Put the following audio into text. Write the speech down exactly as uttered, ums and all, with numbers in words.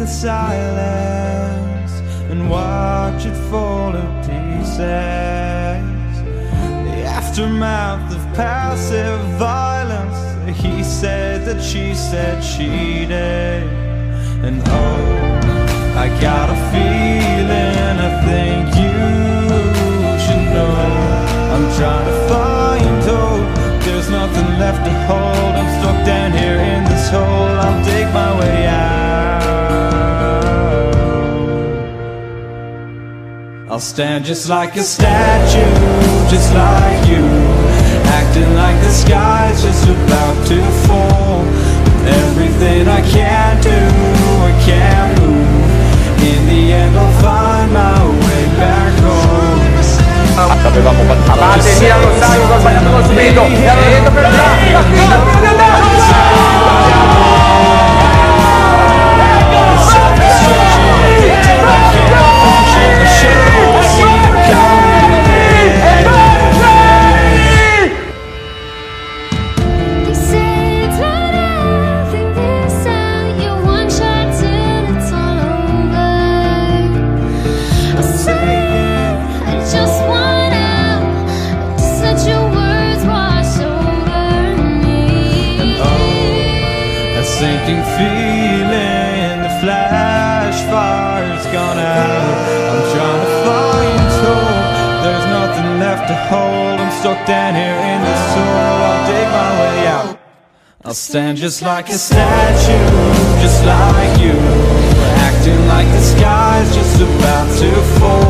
the silence and watch it fall to pieces. The aftermath of passive violence. He said that she said she did. And oh, I got a feeling I think you should know. I'm trying to find hope. There's nothing left to hold. I'm stuck down here in this hole. I'll dig my way out. I'll stand just like a statue, just like you, acting like the sky's just about to fall. Everything I can't do, I can't move. In the end I'll find my way back home. Dovevamo battere via lo stadio, ha sbagliato lo spinto e ha detto per sinking feeling, the flash fire's gone out. I'm trying to find hope. There's nothing left to hold. I'm stuck down here in this hole. I'll dig my way out. I'll stand just like a statue, just like you, acting like the sky's just about to fall.